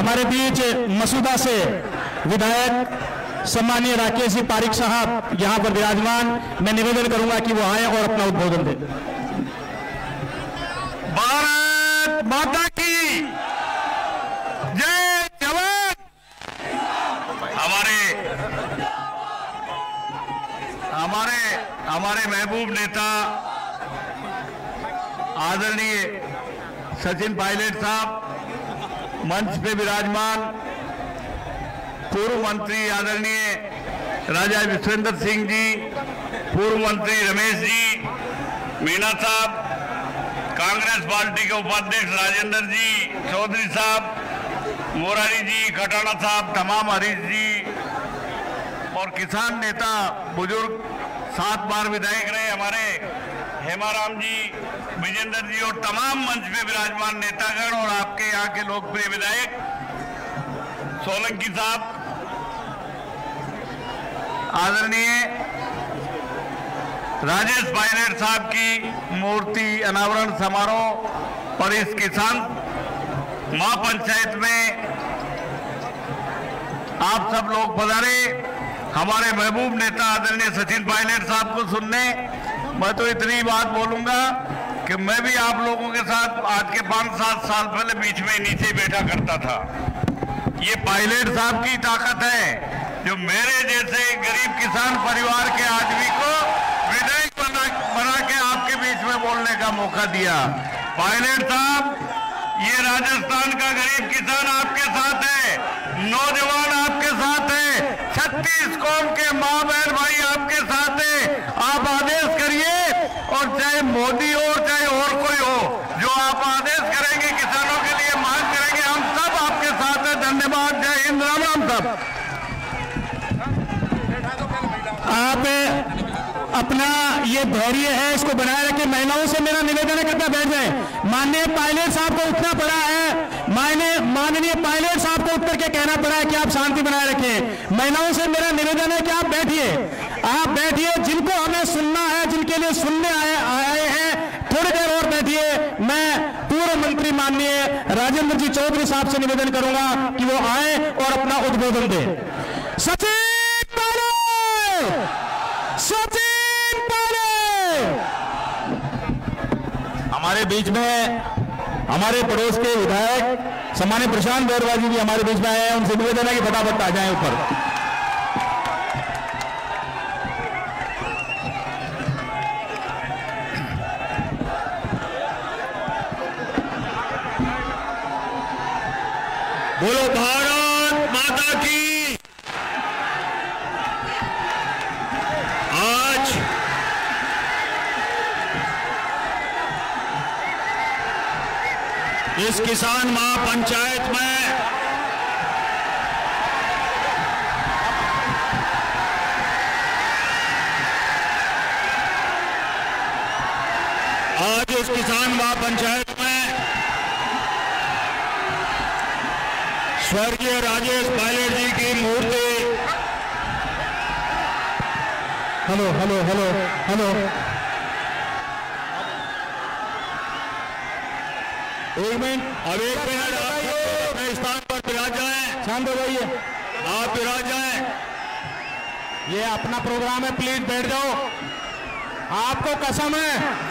हमारे बीच मसूदा से विधायक सम्मानीय राकेश जी पारिक साहब यहां पर विराजमान। मैं निवेदन करूंगा कि वो आए और अपना उद्बोधन दें। भारत माता की जय जवान। हमारे महबूब नेता आदरणीय सचिन पायलट साहब मंच पे विराजमान, पूर्व मंत्री आदरणीय राजा विश्वेंद्र सिंह जी, पूर्व मंत्री रमेश जी मीणा साहब, कांग्रेस पार्टी के उपाध्यक्ष राजेंद्र जी चौधरी साहब, मोरारी जी खटाना साहब, तमाम हरीश जी और किसान नेता बुजुर्ग 7 बार विधायक रहे हमारे हेमाराम जी, विजेंद्र जी और तमाम मंच पे विराजमान नेतागण और आपके यहाँ के लोकप्रिय विधायक सोलंकी साहब, आदरणीय राजेश पायलट साहब की मूर्ति अनावरण समारोह और इस किसान महापंचायत में आप सब लोग पधारे। हमारे महबूब नेता आदरणीय सचिन पायलट साहब को सुनने मैं तो इतनी बात बोलूंगा कि मैं भी आप लोगों के साथ आज के 5-7 साल पहले बीच में नीचे बैठा करता था। ये पायलट साहब की ताकत है जो मेरे जैसे गरीब किसान परिवार के आदमी को विधायक बना के आपके बीच में बोलने का मौका दिया। पायलट साहब, ये राजस्थान का गरीब किसान आपके साथ है, नौजवान आपके साथ है, 36 कौम के माँ बहन भाई आपके साथ है। आप आदेश करिए और चाहे मोदी हो चाहे और कोई हो, जो आप आदेश करेंगे किसानों के लिए मांग करेंगे, हम सब आपके साथ हैं। धन्यवाद। जय हिंद। राम राम साहब। आप अपना ये धैर्य है इसको बनाए रखें। महिलाओं से मेरा निवेदन है कृपया बैठ जाएं। माननीय पायलट साहब को उठना पड़ा है, माननीय पायलट साहब को उठ करके कहना पड़ा है कि आप शांति बनाए रखें। महिलाओं से मेरा निवेदन है कि आप बैठिए। जिनको हमें सुनना है, जिनके लिए सुनने आए हैं, थोड़ी देर और बैठिए। मैं पूर्व मंत्री माननीय राजेंद्र जी चौधरी साहब से निवेदन करूंगा कि वो आए और अपना उद्बोधन दें। सचिन पायलट हमारे बीच में, हमारे पड़ोस के विधायक सम्मानित प्रशांत बैरवाजी भी हमारे बीच में आए हैं। उनसे निवेदन है कि फटाफट आ जाएं ऊपर। बोलो भारत माता की। आज इस किसान महापंचायत में स्वर्गीय राजेश पायलट जी की मूर्ति। हेलो हेलो हेलो हेलो, एक मिनट, अब एक मिनट, आप अपने स्थान पर विराज जाएं। शांत हो जाइए, आप विराज जाएं। ये अपना प्रोग्राम है, प्लीज बैठ जाओ। आपको कसम है,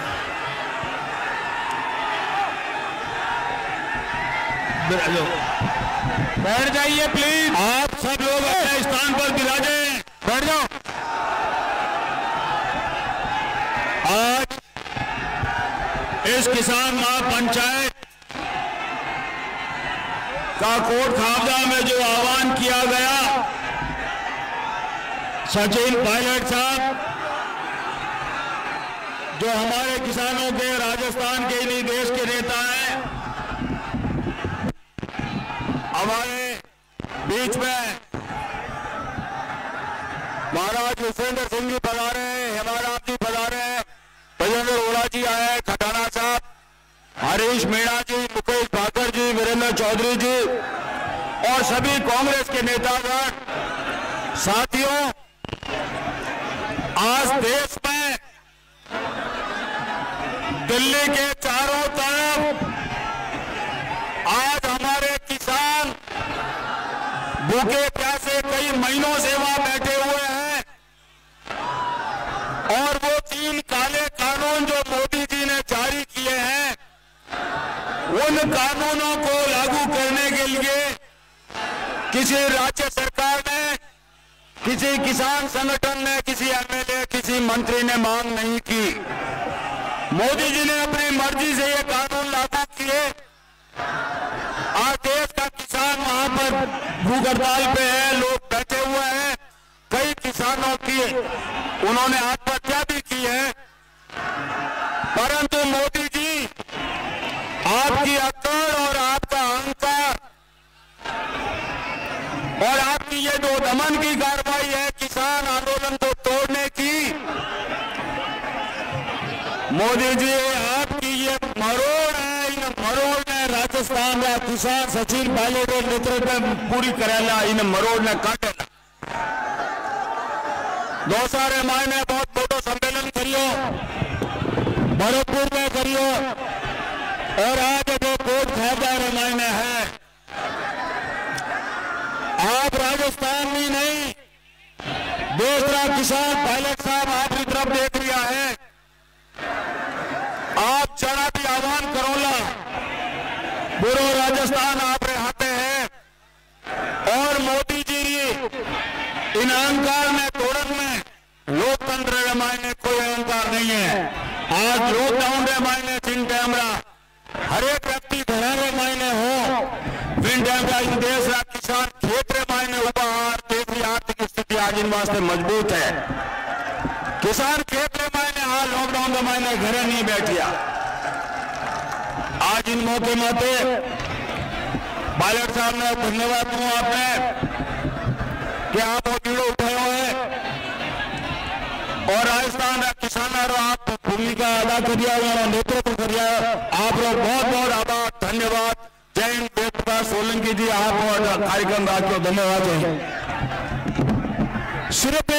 बैठ जाइए प्लीज। आप सब लोग अपने स्थान पर विराजें, बैठ जाओ। आज इस किसान महापंचायत का कोट खावजा में जो आह्वान किया गया, सचिन पायलट साहब जो हमारे किसानों के, राजस्थान के नहीं देश के नेता हैं, हमारे बीच में महाराज विश्वेंद्र सिंह जी पधारे हैं, हेमाराम जी पधारे हैं, भजेंद्र ओला जी आए हैं, खटाना साहब, हरीश मीणा जी, मुकेश भाकर जी, वीरेंद्र चौधरी जी और सभी कांग्रेस के नेतागण। साथियों, आज देश में दिल्ली के चारों तरफ आज हमारे किसान भूखे प्यासे कई महीनों से वहां बैठे हुए हैं और वो 3 काले कानून जो मोदी जी ने जारी किए हैं, उन कानूनों को लागू करने के लिए किसी राज्य सरकार ने, किसी किसान संगठन ने, किसी एमएलए, किसी मंत्री ने मांग नहीं की। मोदी जी ने अपनी मर्जी से ये कानून लागू किए। आज देश का किसान वहां पर भूख हड़ताल पे है, लोग बैठे हुए हैं। कई किसानों की उन्होंने आत्महत्या भी की है, परंतु मोदी जी आपकी अकड़ और आपका अहंकार और आपकी ये जो दमन की कार्रवाई है किसान आंदोलन को तोड़ने की, मोदी जी आपकी ये मरोड़ है, इन मरोड़ ने राजस्थान का किसान सचिन पायलट के नेतृत्व में पूरी करेला, इन मरोड़ ने काटेला। दौसारे मायने बहुत बड़ो सम्मेलन करियो, भरतपुर में करियो और आज जो कोट खादार मायने है, आप राजस्थान में नहीं, दूसरा किसान पायलट साहब आपकी तरफ देख रहा है। आप जरा भी आह्वान करोला, बुरो राजस्थान आप हाथे हैं और मोदी जी इन अहंकार में तोड़न में, लोकतंत्र के मायने कोई अहंकार नहीं है। आज लॉकडाउन के मायने चिन कैमरा हर एक व्यक्ति घर के मायने हो, विन कैमरा इन देश का किसान खेत के मायने उपहार, देश की आर्थिक स्थिति आज इन वास्ते मजबूत है। किसान खेत के मायने हाँ लॉकडाउन के मायने घरे नहीं बैठिया। आज इन मौके माते पायलट साहब ने धन्यवाद दूं आपने कि आप वो बीड़ो उठाए है और राजस्थान का किसानों आप भूमिका अदा करिया, नेतृत्व करिया। आप लोग बहुत बहुत आभार, धन्यवाद। जय हिंद। वेद प्रकाश सोलंकी जी आप और कार्यक्रम राख्यो, धन्यवाद। जय हिंद।